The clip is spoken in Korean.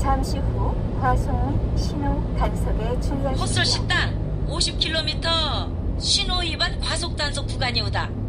잠시 후 과속 신호 단속에 주의하십시오. 헛설 식당 50km 신호 위반 과속 단속 구간이 오다.